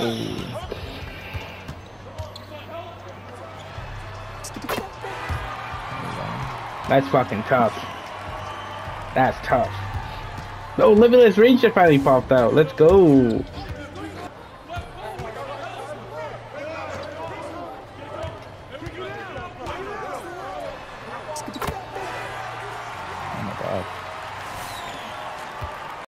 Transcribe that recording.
That's fucking tough. That's tough. No, Limitless Reach just finally popped out. Let's go. Oh my god.